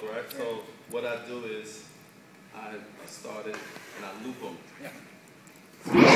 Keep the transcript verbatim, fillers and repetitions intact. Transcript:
right? Yeah. So what I do is I start it and I loop them. Yeah.